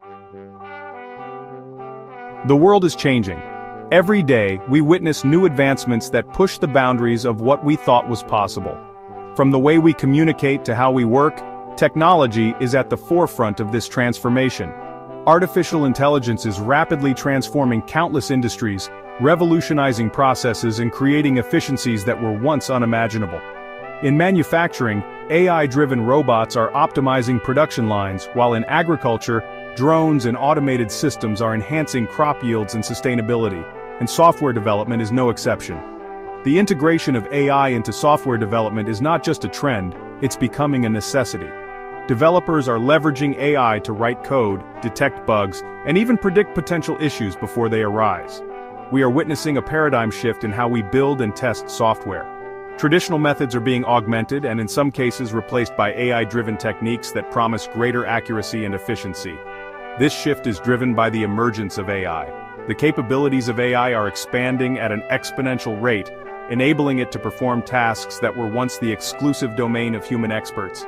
The world is changing. Every day, we witness new advancements that push the boundaries of what we thought was possible. From the way we communicate to how we work, technology is at the forefront of this transformation. Artificial intelligence is rapidly transforming countless industries, revolutionizing processes and creating efficiencies that were once unimaginable. In manufacturing, AI-driven robots are optimizing production lines, while in agriculture, drones and automated systems are enhancing crop yields and sustainability, and software development is no exception. The integration of AI into software development is not just a trend, it's becoming a necessity. Developers are leveraging AI to write code, detect bugs, and even predict potential issues before they arise. We are witnessing a paradigm shift in how we build and test software. Traditional methods are being augmented and in some cases replaced by AI-driven techniques that promise greater accuracy and efficiency. This shift is driven by the emergence of AI. The capabilities of AI are expanding at an exponential rate, enabling it to perform tasks that were once the exclusive domain of human experts.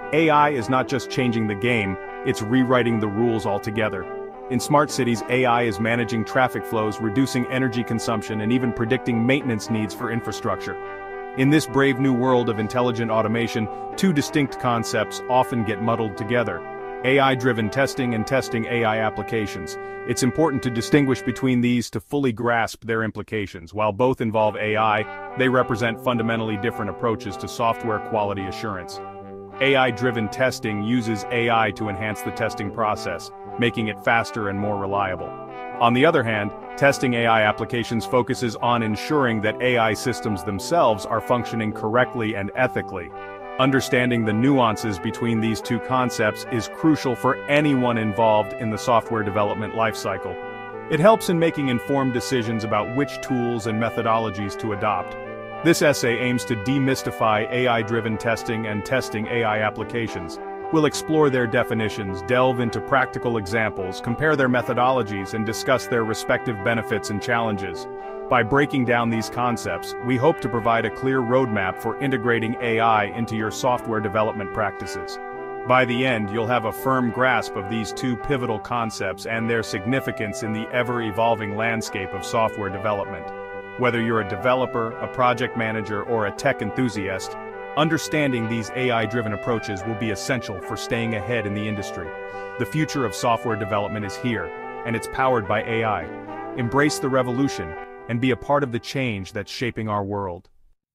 AI is not just changing the game, it's rewriting the rules altogether. In smart cities, AI is managing traffic flows, reducing energy consumption, and even predicting maintenance needs for infrastructure. In this brave new world of intelligent automation, two distinct concepts often get muddled together: AI-driven testing and testing AI applications. It's important to distinguish between these to fully grasp their implications. While both involve AI, they represent fundamentally different approaches to software quality assurance. AI-driven testing uses AI to enhance the testing process, making it faster and more reliable. On the other hand, testing AI applications focuses on ensuring that AI systems themselves are functioning correctly and ethically. Understanding the nuances between these two concepts is crucial for anyone involved in the software development lifecycle. It helps in making informed decisions about which tools and methodologies to adopt. This essay aims to demystify AI-driven testing and testing AI applications. We'll explore their definitions, delve into practical examples, compare their methodologies, and discuss their respective benefits and challenges. By breaking down these concepts, we hope to provide a clear roadmap for integrating AI into your software development practices. By the end, you'll have a firm grasp of these two pivotal concepts and their significance in the ever-evolving landscape of software development. Whether you're a developer, a project manager, or a tech enthusiast, understanding these AI-driven approaches will be essential for staying ahead in the industry. The future of software development is here, and it's powered by AI. Embrace the revolution, and be a part of the change that's shaping our world.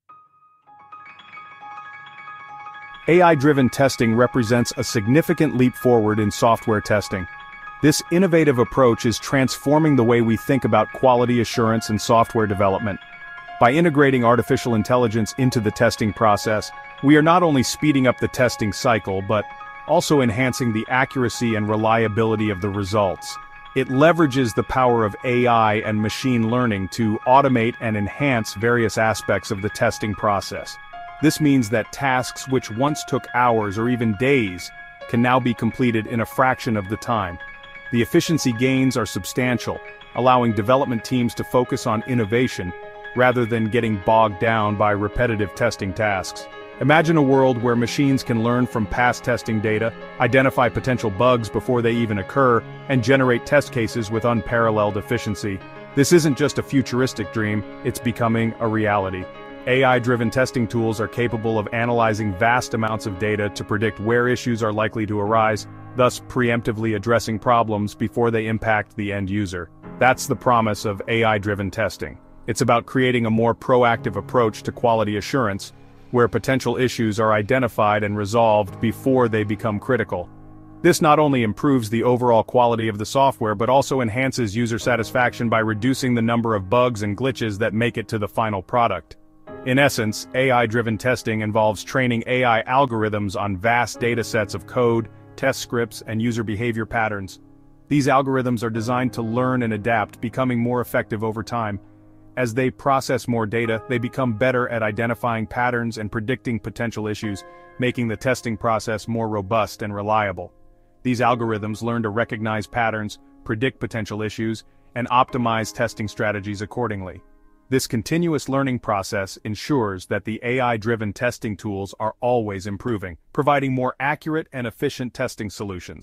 AI-driven testing represents a significant leap forward in software testing. This innovative approach is transforming the way we think about quality assurance and software development. By integrating artificial intelligence into the testing process, we are not only speeding up the testing cycle but also enhancing the accuracy and reliability of the results. It leverages the power of AI and machine learning to automate and enhance various aspects of the testing process. This means that tasks which once took hours or even days can now be completed in a fraction of the time. The efficiency gains are substantial, allowing development teams to focus on innovation rather than getting bogged down by repetitive testing tasks. Imagine a world where machines can learn from past testing data, identify potential bugs before they even occur, and generate test cases with unparalleled efficiency. This isn't just a futuristic dream, it's becoming a reality. AI-driven testing tools are capable of analyzing vast amounts of data to predict where issues are likely to arise, thus preemptively addressing problems before they impact the end user. That's the promise of AI-driven testing. It's about creating a more proactive approach to quality assurance, where potential issues are identified and resolved before they become critical. This not only improves the overall quality of the software but also enhances user satisfaction by reducing the number of bugs and glitches that make it to the final product. In essence, AI-driven testing involves training AI algorithms on vast datasets of code, test scripts, and user behavior patterns. These algorithms are designed to learn and adapt, becoming more effective over time. As they process more data, they become better at identifying patterns and predicting potential issues, making the testing process more robust and reliable. These algorithms learn to recognize patterns, predict potential issues, and optimize testing strategies accordingly. This continuous learning process ensures that the AI-driven testing tools are always improving, providing more accurate and efficient testing solutions.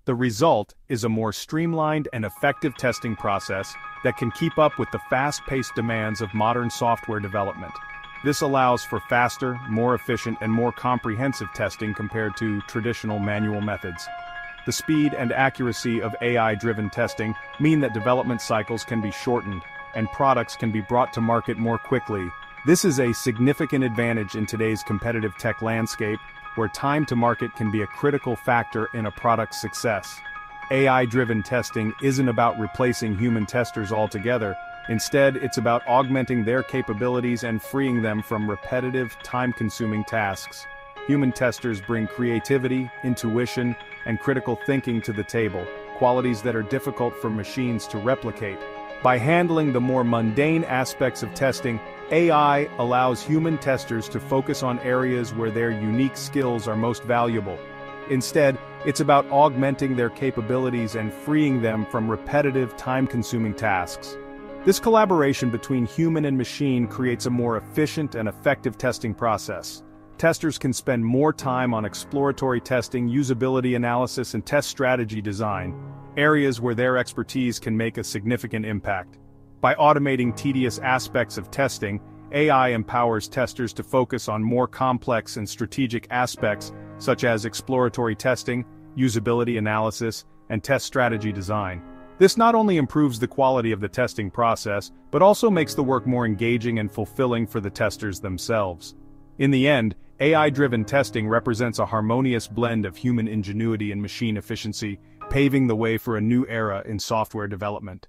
The result is a more streamlined and effective testing process that can keep up with the fast-paced demands of modern software development. This allows for faster, more efficient, and more comprehensive testing compared to traditional manual methods. The speed and accuracy of AI-driven testing mean that development cycles can be shortened, and products can be brought to market more quickly. This is a significant advantage in today's competitive tech landscape, where time to market can be a critical factor in a product's success. AI-driven testing isn't about replacing human testers altogether. Instead, it's about augmenting their capabilities and freeing them from repetitive, time-consuming tasks. Human testers bring creativity, intuition, and critical thinking to the table, qualities that are difficult for machines to replicate. By handling the more mundane aspects of testing, AI allows human testers to focus on areas where their unique skills are most valuable. Instead, it's about augmenting their capabilities and freeing them from repetitive, time-consuming tasks. This collaboration between human and machine creates a more efficient and effective testing process. Testers can spend more time on exploratory testing, usability analysis, and test strategy design, areas where their expertise can make a significant impact. By automating tedious aspects of testing, AI empowers testers to focus on more complex and strategic aspects, such as exploratory testing, usability analysis, and test strategy design. This not only improves the quality of the testing process, but also makes the work more engaging and fulfilling for the testers themselves. In the end, AI-driven testing represents a harmonious blend of human ingenuity and machine efficiency, paving the way for a new era in software development.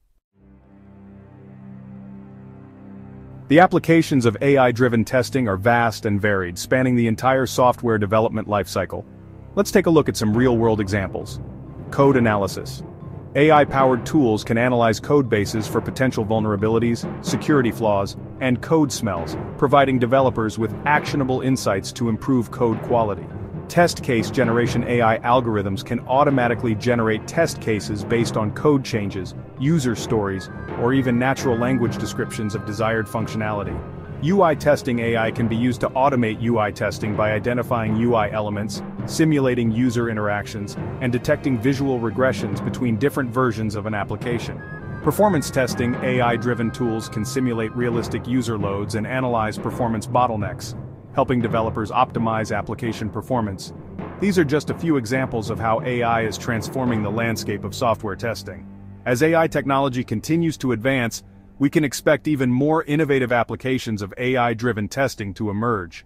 The applications of AI-driven testing are vast and varied, spanning the entire software development lifecycle. Let's take a look at some real-world examples. Code analysis. AI-powered tools can analyze code bases for potential vulnerabilities, security flaws, and code smells, providing developers with actionable insights to improve code quality. Test case generation. AI algorithms can automatically generate test cases based on code changes, user stories, or even natural language descriptions of desired functionality. UI testing. AI can be used to automate UI testing by identifying UI elements, simulating user interactions, and detecting visual regressions between different versions of an application. Performance testing. AI-driven tools can simulate realistic user loads and analyze performance bottlenecks, helping developers optimize application performance. These are just a few examples of how AI is transforming the landscape of software testing. As AI technology continues to advance, we can expect even more innovative applications of AI-driven testing to emerge.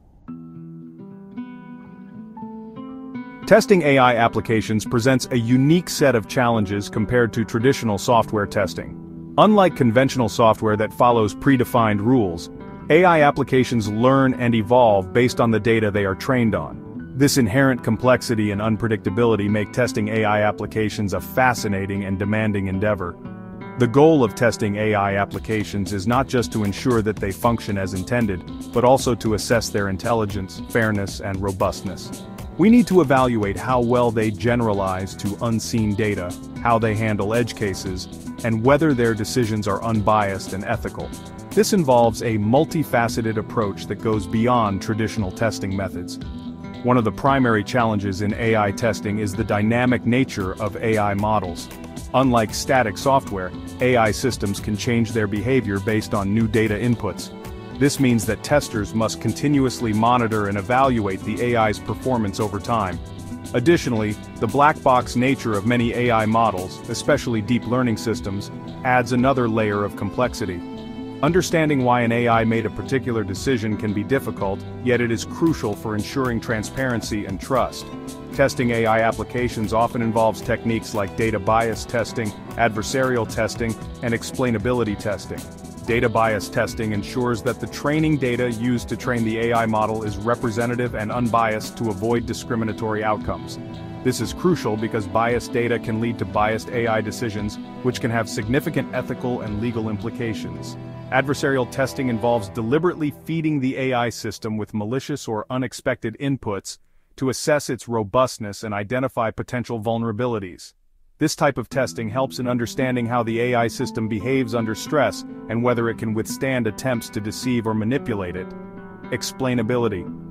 Testing AI applications presents a unique set of challenges compared to traditional software testing. Unlike conventional software that follows predefined rules, AI applications learn and evolve based on the data they are trained on. This inherent complexity and unpredictability make testing AI applications a fascinating and demanding endeavor. The goal of testing AI applications is not just to ensure that they function as intended, but also to assess their intelligence, fairness, and robustness. We need to evaluate how well they generalize to unseen data, how they handle edge cases, and whether their decisions are unbiased and ethical. This involves a multifaceted approach that goes beyond traditional testing methods. One of the primary challenges in AI testing is the dynamic nature of AI models. Unlike static software, AI systems can change their behavior based on new data inputs. This means that testers must continuously monitor and evaluate the AI's performance over time. Additionally, the black box nature of many AI models, especially deep learning systems, adds another layer of complexity. Understanding why an AI made a particular decision can be difficult, yet it is crucial for ensuring transparency and trust. Testing AI applications often involves techniques like data bias testing, adversarial testing, and explainability testing. Data bias testing ensures that the training data used to train the AI model is representative and unbiased to avoid discriminatory outcomes. This is crucial because biased data can lead to biased AI decisions, which can have significant ethical and legal implications. Adversarial testing involves deliberately feeding the AI system with malicious or unexpected inputs to assess its robustness and identify potential vulnerabilities. This type of testing helps in understanding how the AI system behaves under stress and whether it can withstand attempts to deceive or manipulate it. Explainability.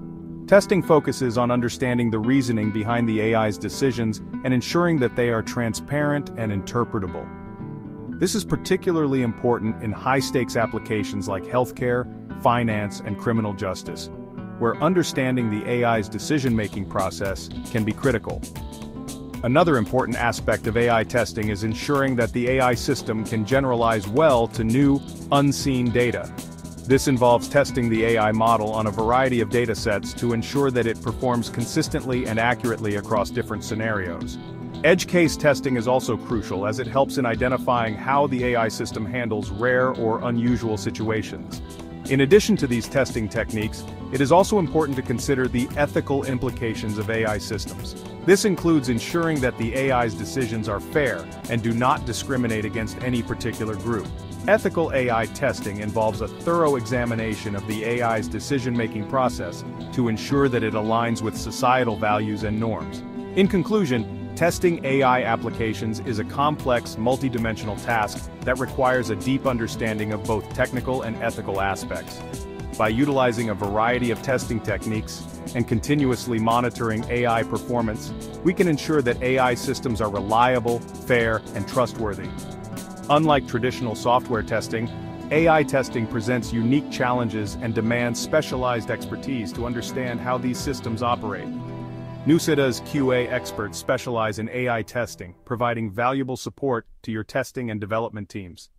Testing focuses on understanding the reasoning behind the AI's decisions and ensuring that they are transparent and interpretable. This is particularly important in high-stakes applications like healthcare, finance, and criminal justice, where understanding the AI's decision-making process can be critical. Another important aspect of AI testing is ensuring that the AI system can generalize well to new, unseen data. This involves testing the AI model on a variety of datasets to ensure that it performs consistently and accurately across different scenarios. Edge case testing is also crucial as it helps in identifying how the AI system handles rare or unusual situations. In addition to these testing techniques, it is also important to consider the ethical implications of AI systems. This includes ensuring that the AI's decisions are fair and do not discriminate against any particular group. Ethical AI testing involves a thorough examination of the AI's decision-making process to ensure that it aligns with societal values and norms. In conclusion, testing AI applications is a complex, multidimensional task that requires a deep understanding of both technical and ethical aspects. By utilizing a variety of testing techniques and continuously monitoring AI performance, we can ensure that AI systems are reliable, fair, and trustworthy. Unlike traditional software testing, AI testing presents unique challenges and demands specialized expertise to understand how these systems operate. NUCIDA's QA experts specialize in AI testing, providing valuable support to your testing and development teams.